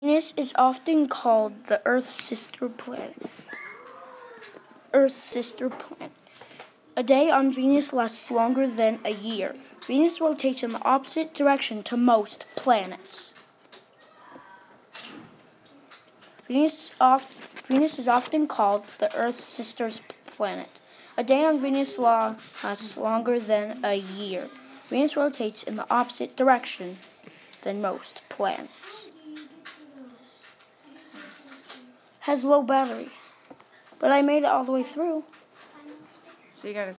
Venus is often called the Earth's sister planet. A day on Venus lasts longer than a year. Venus rotates in the opposite direction to most planets. Venus is often called the Earth's sister planet. A day on Venus lasts longer than a year. Venus rotates in the opposite direction than most planets. Has low battery, but I made it all the way through. So you gotta